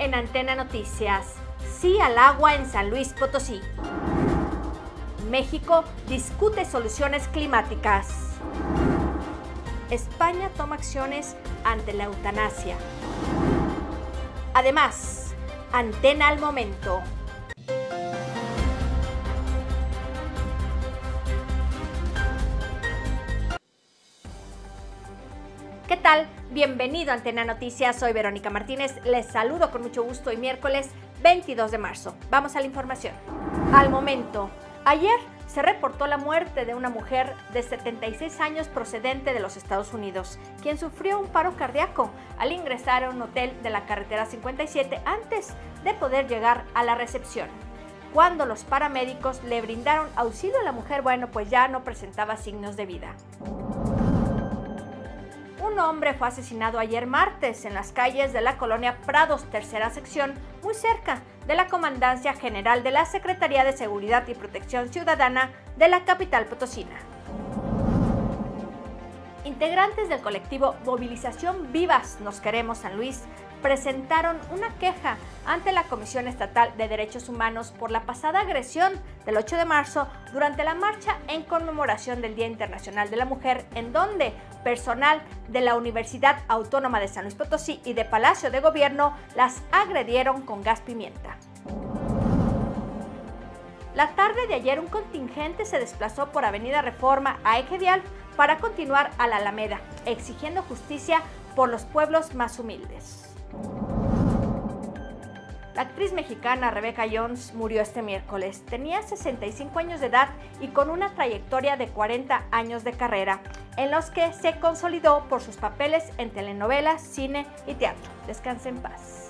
en Antena Noticias. Sí al agua en San Luis Potosí. México discute soluciones climáticas. España toma acciones ante la eutanasia. Además, Antena al momento. ¿Qué tal? Bienvenido a Antena Noticias, soy Verónica Martínez, les saludo con mucho gusto hoy miércoles 22 de marzo. Vamos a la información. Al momento, ayer se reportó la muerte de una mujer de 76 años procedente de los Estados Unidos, quien sufrió un paro cardíaco al ingresar a un hotel de la carretera 57 antes de poder llegar a la recepción. Cuando los paramédicos le brindaron auxilio a la mujer, pues ya no presentaba signos de vida. Un hombre fue asesinado ayer martes en las calles de la colonia Prados, tercera sección, muy cerca de la Comandancia General de la Secretaría de Seguridad y Protección Ciudadana de la capital potosina. Integrantes del colectivo Movilización Vivas Nos Queremos San Luis presentaron una queja ante la Comisión Estatal de Derechos Humanos por la pasada agresión del 8 de marzo durante la marcha en conmemoración del Día Internacional de la Mujer, en donde personal de la Universidad Autónoma de San Luis Potosí y de Palacio de Gobierno las agredieron con gas pimienta. La tarde de ayer un contingente se desplazó por Avenida Reforma a Eje Vial para continuar a la Alameda, exigiendo justicia por los pueblos más humildes. La actriz mexicana Rebecca Jones murió este miércoles. Tenía 65 años de edad y con una trayectoria de 40 años de carrera, en los que se consolidó por sus papeles en telenovelas, cine y teatro. Descanse en paz.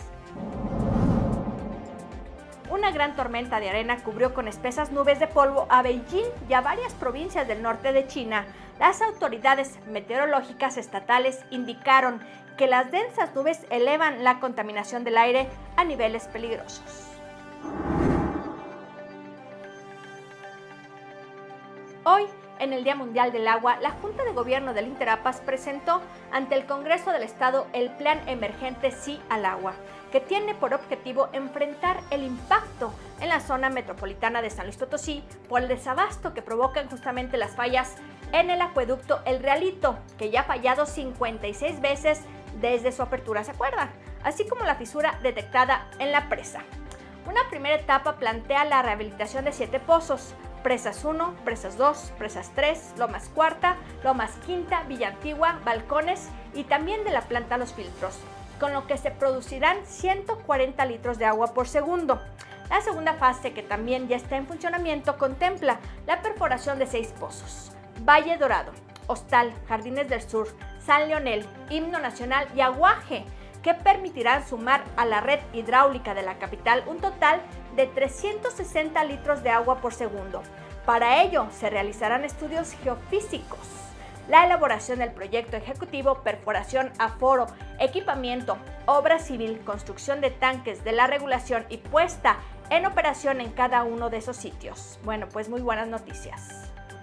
Una gran tormenta de arena cubrió con espesas nubes de polvo a Beijing y a varias provincias del norte de China. Las autoridades meteorológicas estatales indicaron que las densas nubes elevan la contaminación del aire a niveles peligrosos. Hoy, en el Día Mundial del Agua, la Junta de Gobierno del Interapas presentó ante el Congreso del Estado el Plan Emergente Sí al Agua, que tiene por objetivo enfrentar el impacto en la zona metropolitana de San Luis Potosí por el desabasto que provocan justamente las fallas en el acueducto El Realito, que ya ha fallado 56 veces desde su apertura, ¿se acuerdan? Así como la fisura detectada en la presa. Una primera etapa plantea la rehabilitación de 7 pozos: Presas 1, Presas 2, Presas 3, Lomas Cuarta, Lomas Quinta, Villa Antigua, Balcones y también de la planta Los Filtros, con lo que se producirán 140 litros de agua por segundo. La segunda fase, que también ya está en funcionamiento, contempla la perforación de 6 pozos: Valle Dorado, Hostal, Jardines del Sur, San Leonel, Himno Nacional y Aguaje, que permitirán sumar a la red hidráulica de la capital un total de 360 litros de agua por segundo. Para ello se realizarán estudios geofísicos, la elaboración del proyecto ejecutivo, perforación, aforo, equipamiento, obra civil, construcción de tanques de la regulación y puesta en operación en cada uno de esos sitios. Pues muy buenas noticias.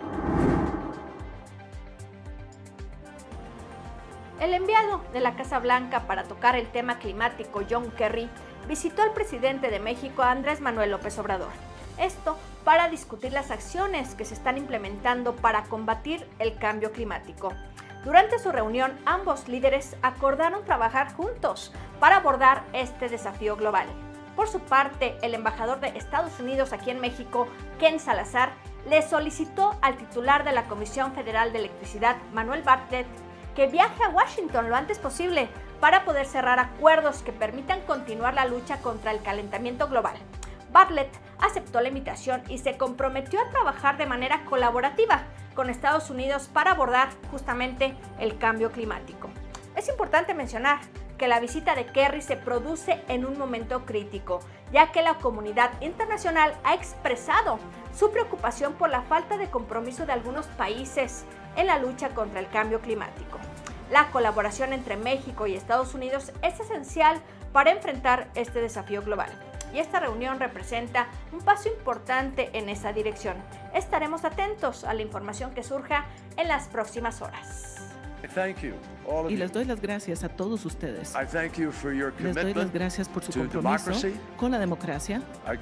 El enviado de la Casa Blanca para tocar el tema climático, John Kerry, visitó al presidente de México, Andrés Manuel López Obrador. Esto para discutir las acciones que se están implementando para combatir el cambio climático. Durante su reunión, ambos líderes acordaron trabajar juntos para abordar este desafío global. Por su parte, el embajador de Estados Unidos aquí en México, Ken Salazar, le solicitó al titular de la Comisión Federal de Electricidad, Manuel Bartlett, que viaje a Washington lo antes posible para poder cerrar acuerdos que permitan continuar la lucha contra el calentamiento global. Bartlett aceptó la invitación y se comprometió a trabajar de manera colaborativa con Estados Unidos para abordar justamente el cambio climático. Es importante mencionar que la visita de Kerry se produce en un momento crítico, ya que la comunidad internacional ha expresado su preocupación por la falta de compromiso de algunos países en la lucha contra el cambio climático. La colaboración entre México y Estados Unidos es esencial para enfrentar este desafío global, y esta reunión representa un paso importante en esa dirección. Estaremos atentos a la información que surja en las próximas horas. Y les doy las gracias a todos ustedes. Les doy las gracias por su compromiso con la democracia,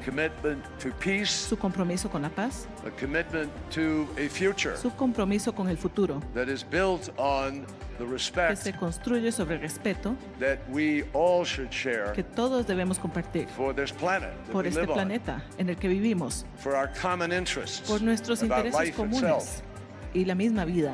su compromiso con la paz, su compromiso con el futuro, que se construye sobre el respeto que todos debemos compartir por este planeta en el que vivimos, por nuestros intereses comunes y la misma vida.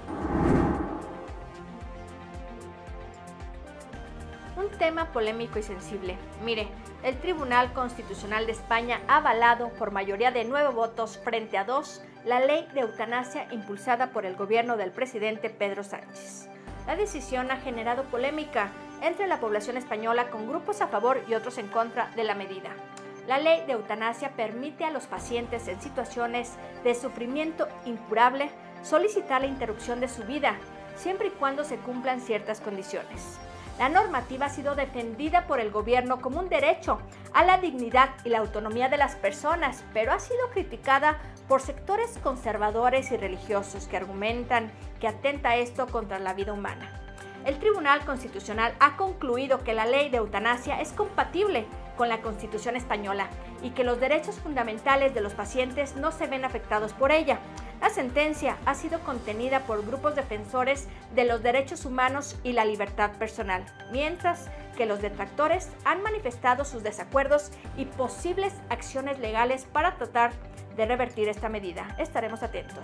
Un tema polémico y sensible. Mire, el Tribunal Constitucional de España ha avalado por mayoría de 9 votos frente a 2 la ley de eutanasia impulsada por el gobierno del presidente Pedro Sánchez. La decisión ha generado polémica entre la población española, con grupos a favor y otros en contra de la medida. La ley de eutanasia permite a los pacientes en situaciones de sufrimiento incurable solicitar la interrupción de su vida, siempre y cuando se cumplan ciertas condiciones. La normativa ha sido defendida por el gobierno como un derecho a la dignidad y la autonomía de las personas, pero ha sido criticada por sectores conservadores y religiosos que argumentan que atenta esto contra la vida humana. El Tribunal Constitucional ha concluido que la ley de eutanasia es compatible con la Constitución española y que los derechos fundamentales de los pacientes no se ven afectados por ella. La sentencia ha sido contenida por grupos defensores de los derechos humanos y la libertad personal, mientras que los detractores han manifestado sus desacuerdos y posibles acciones legales para tratar de revertir esta medida. Estaremos atentos.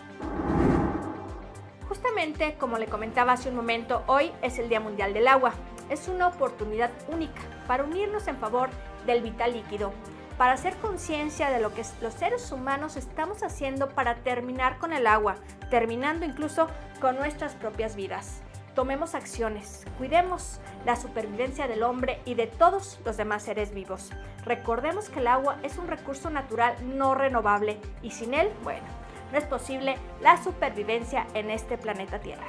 Justamente, como le comentaba hace un momento, hoy es el Día Mundial del Agua. Es una oportunidad única para unirnos en favor del vital líquido, para hacer conciencia de lo que los seres humanos estamos haciendo para terminar con el agua, terminando incluso con nuestras propias vidas. Tomemos acciones, cuidemos la supervivencia del hombre y de todos los demás seres vivos. Recordemos que el agua es un recurso natural no renovable y sin él, bueno, no es posible la supervivencia en este planeta Tierra.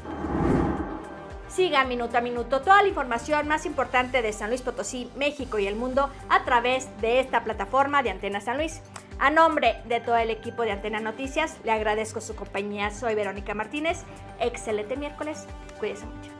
Siga minuto a minuto toda la información más importante de San Luis Potosí, México y el mundo a través de esta plataforma de Antena San Luis. A nombre de todo el equipo de Antena Noticias, le agradezco su compañía. Soy Verónica Martínez. Excelente miércoles. Cuídese mucho.